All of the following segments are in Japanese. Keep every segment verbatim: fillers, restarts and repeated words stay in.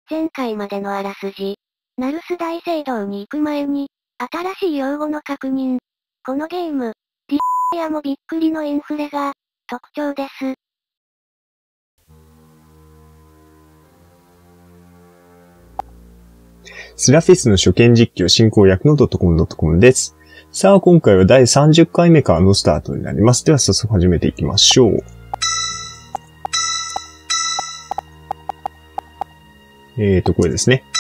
前回までのあらすじ。ナルス大聖堂に行く前に、新しい用語の確認。このゲーム、リアもびっくりのインフレが、特徴です。 スラフィスの初見実況進行役の ドットコム ドットコム です。さあ、今回はだいさんじゅっかいめからのスタートになります。では早速始めていきましょう。えーと、これですね。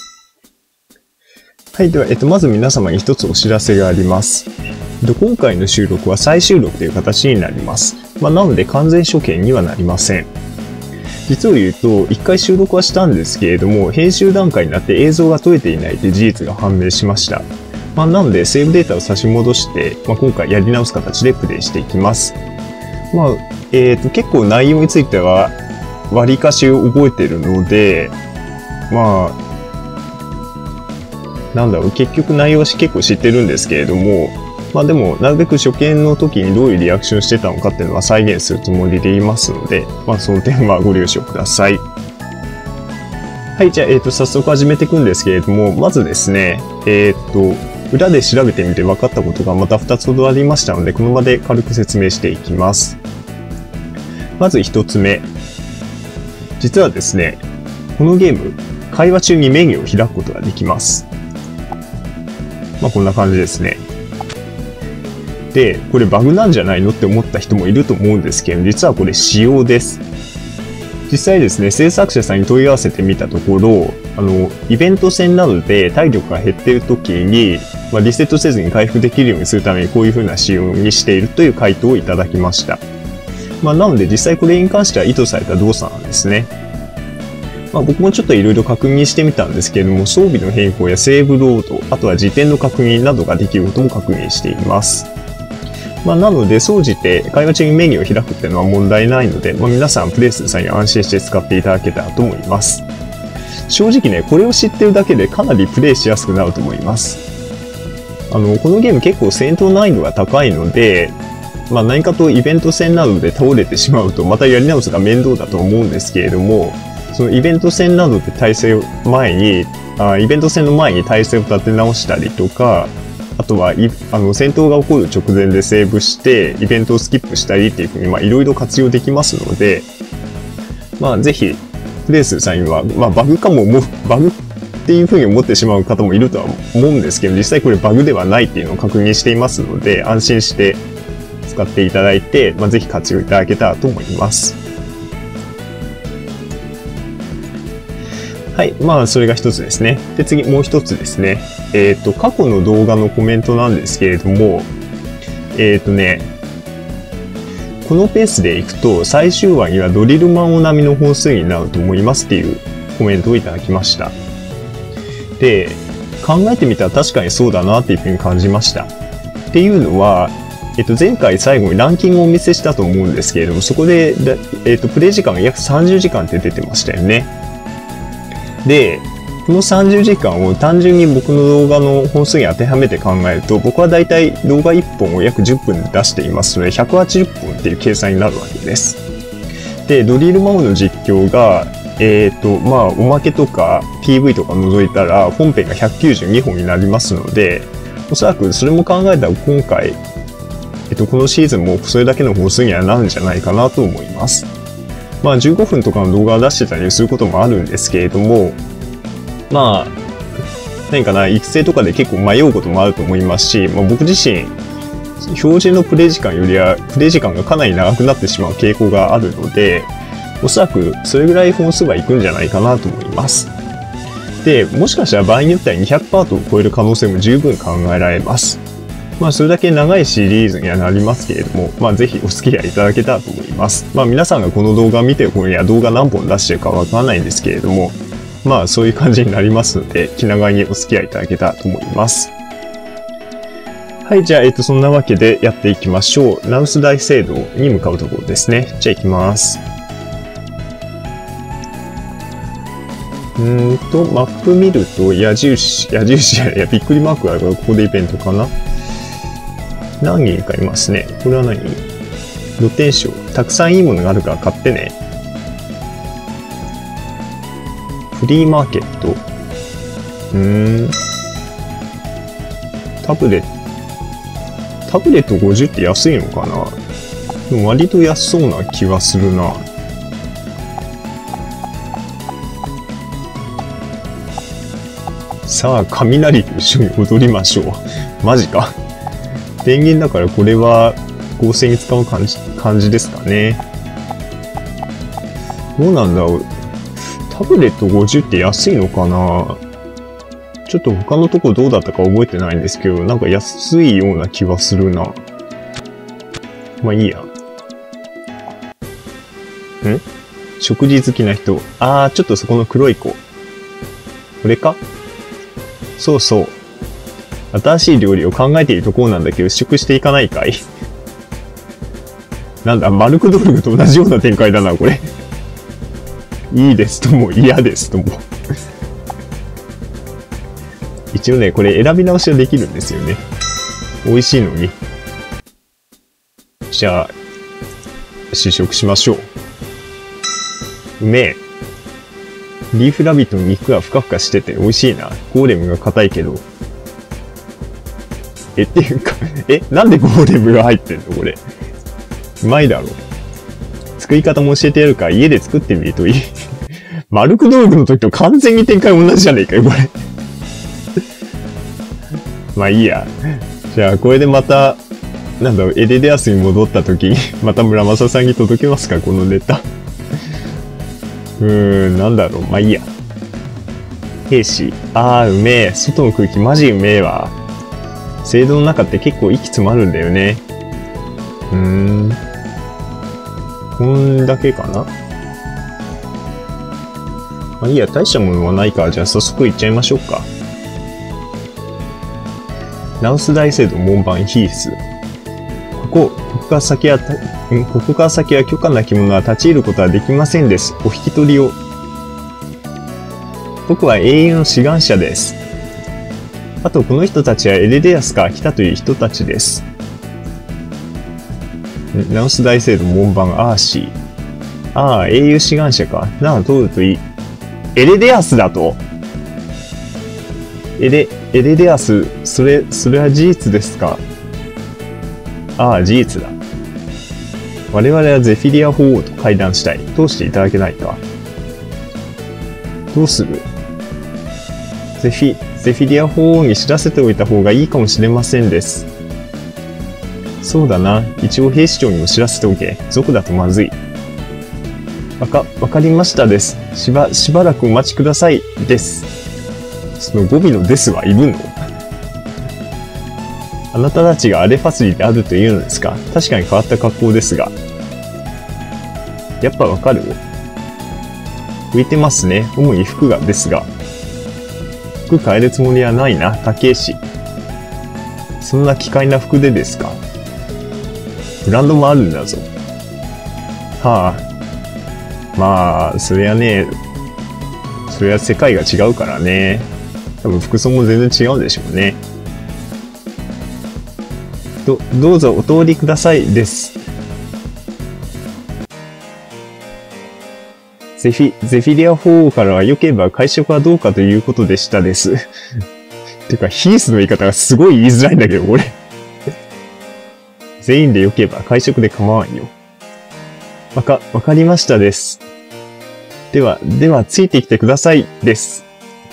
はい。では、えっと、まず皆様に一つお知らせがあります。えっと、今回の収録は再収録という形になります。まあ、なので完全初見にはなりません。実を言うと、一回収録はしたんですけれども、編集段階になって映像が撮れていないという事実が判明しました。まあ、なので、セーブデータを差し戻して、まあ、今回やり直す形でプレイしていきます。まあ、えっと、結構内容については、割かし覚えているので、まあ、なんだろう、結局内容は結構知ってるんですけれども、まあでも、なるべく初見の時にどういうリアクションしてたのかっていうのは再現するつもりでいますので、まあその点はご了承ください。はい、じゃあ、えっと、早速始めていくんですけれども、まずですね、えっと、裏で調べてみて分かったことがまたふたつほどありましたので、この場で軽く説明していきます。まずひとつめ。実はですね、このゲーム、会話中にメニューを開くことができます。まあこんな感じですね。で、これバグなんじゃないのって思った人もいると思うんですけど、実はこれ仕様です。実際ですね、制作者さんに問い合わせてみたところ、あの、イベント戦などで体力が減っている時に、まあ、リセットせずに回復できるようにするためにこういう風な仕様にしているという回答をいただきました。まあなので実際これに関しては意図された動作なんですね。まあ、僕もちょっといろいろ確認してみたんですけれども、装備の変更やセーブロード、あとは時点の確認などができることも確認しています。まあ、なので、総じて会話中にメニューを開くっていうのは問題ないので、まあ、皆さんプレイする際に安心して使っていただけたらと思います。正直ね、これを知ってるだけでかなりプレイしやすくなると思います。あの、このゲーム結構戦闘難易度が高いので、まあ、何かとイベント戦などで倒れてしまうと、またやり直すが面倒だと思うんですけれども、そのイベント戦などで体制を前に、あイベント戦の前に体制を立て直したりとか、あとは、あの、戦闘が起こる直前でセーブして、イベントをスキップしたりっていうふうに、まあ、いろいろ活用できますので、まあ、ぜひ、プレイする際には、まあ、バグかもも、バグっていうふうに思ってしまう方もいるとは思うんですけど、実際これバグではないっていうのを確認していますので、安心して使っていただいて、まあ、ぜひ活用いただけたらと思います。はい。まあ、それが一つですね。で、次、もう一つですね。えっと、過去の動画のコメントなんですけれども、えっとね、このペースでいくと、最終話にはドリルマンオ並みの本数になると思いますっていうコメントをいただきました。で、考えてみたら確かにそうだなっていうふうに感じました。っていうのは、えっと、前回最後にランキングをお見せしたと思うんですけれども、そこで、えっと、プレイ時間が約さんじゅうじかんって出てましたよね。で、このさんじゅうじかんを単純に僕の動画の本数に当てはめて考えると、僕はだいたい動画いっぽんを約じゅっぷんで出していますので、ひゃくはちじゅっぷんっていう計算になるわけです。で、ドリルマンの実況が、えっと、まあ、おまけとか ピーブイ とか除いたら、本編がひゃくきゅうじゅうにほんになりますので、おそらくそれも考えたら今回、えっと、このシーズンもそれだけの本数にはなるんじゃないかなと思います。まあじゅうごふんとかの動画を出してたりすることもあるんですけれども、まあ、何かな、育成とかで結構迷うこともあると思いますし、まあ僕自身、標準のプレイ時間よりは、プレイ時間がかなり長くなってしまう傾向があるので、おそらくそれぐらい本数はいくんじゃないかなと思います。で、もしかしたら場合によってはにひゃくパートを超える可能性も十分考えられます。まあそれだけ長いシリーズにはなりますけれども、まあぜひお付き合いいただけたらと思います。まあ皆さんがこの動画を見てる頃には動画何本出してるかわからないんですけれども、まあそういう感じになりますので、気長にお付き合いいただけたらと思います。はい、じゃあ、えっと、そんなわけでやっていきましょう。ナウス大聖堂に向かうところですね。じゃあ行きます。うーんと、マップ見ると矢印、矢印や、いや、びっくりマークがあるからここでイベントかな。何人かいますね。これは何？露天商。たくさんいいものがあるから買ってね。 フリーマーケット。うーん。タブレット。タブレットごじゅうって安いのかな？でも割と安そうな気がするな。さあ、雷と一緒に踊りましょう。マジか。電源だからこれは合成に使う感じ、感じですかね。どうなんだろう。タブレットごじゅうって安いのかな？ちょっと他のとこどうだったか覚えてないんですけど、なんか安いような気はするな。まあいいや。ん？食事好きな人。あー、ちょっとそこの黒い子。これか？そうそう。新しい料理を考えているところなんだけど、試食していかないかい？なんだ、マルクドルグと同じような展開だな、これ。いいですとも、嫌ですとも。一応ね、これ選び直しはできるんですよね。美味しいのに。じゃあ、試食しましょう。うめえ。リーフラビットの肉がふかふかしてて美味しいな。ゴーレムが硬いけど。え、っていうか、え、なんでゴーレムが入ってんのこれ。うまいだろ。作り方も教えてやるから家で作ってみるといい。マルクドーグの時と完全に展開同じじゃねえかよ、これ。まあいいや。じゃあ、これでまた、なんだろう、エレデアスに戻った時に、また村正さんに届けますか、このネタ。うーん、なんだろう、まあいいや。兵士。あー、うめえ。外の空気マジうめえわ。聖堂の中って結構息詰まるんだよね。うーん。こんだけかな？まあいいや、大したものはないから、じゃあ早速行っちゃいましょうか。ナウス大聖堂門番ヒース。ここ、ここから先は、んここから先は許可なき者は立ち入ることはできませんです。お引き取りを。僕は英雄の志願者です。あと、この人たちはエレデアスから来たという人たちです。ナウス大聖堂門番アーシー。ああ、英雄志願者か。なら通るといい。エレデアスだと？エレ、エレデアス、それ、それは事実ですか？ああ、事実だ。我々はゼフィリア法王と会談したい。通していただけないか。どうする？ゼフィ、ゼフィリア法王に知らせておいた方がいいかもしれませんです。そうだな。一応兵士長にも知らせておけ。族だとまずい。わか、わかりましたです。しば、しばらくお待ちください。です。その語尾のですはいるの？あなたたちがアレファスリであるというのですか？確かに変わった格好ですが。やっぱわかる？浮いてますね。主に服がですが。服変えるつもりはないな、竹石。そんな奇怪な服でですか？ブランドもあるんだぞ。はあ。まあ、そりゃね、そりゃ世界が違うからね。多分服装も全然違うでしょうね。ど、どうぞお通りくださいです。ゼフィ、ゼフィリア法王からは良ければ会食はどうかということでしたです。てか、ヒースの言い方がすごい言いづらいんだけど、俺。全員で良ければ会食で構わんよ。わか、わかりましたです。では、では、ついてきてくださいです。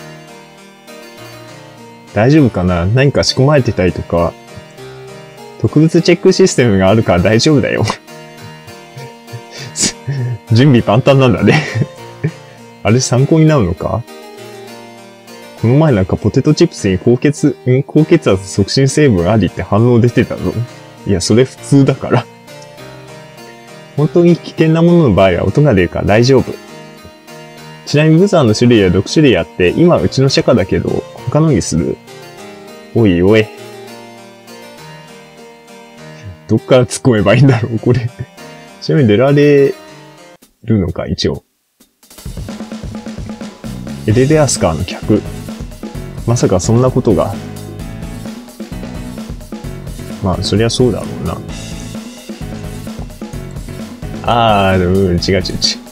大丈夫かな？何か仕込まれてたりとか。特別チェックシステムがあるから大丈夫だよ。準備万端なんだね。あれ参考になるのか？この前なんかポテトチップスに高血、ん高血圧促進成分ありって反応出てたぞ。いや、それ普通だから。本当に危険なものの場合は音が出るから大丈夫。ちなみにブザーの種類はろく種類あって、今はうちの社歌だけど、他のにする？おいおい。どっから突っ込めばいいんだろう、これ。ちなみに出られるのか、一応。エレデアスカーの客。まさかそんなことが。まあ、そりゃそうだろうな。あー、うん、違う違う違う。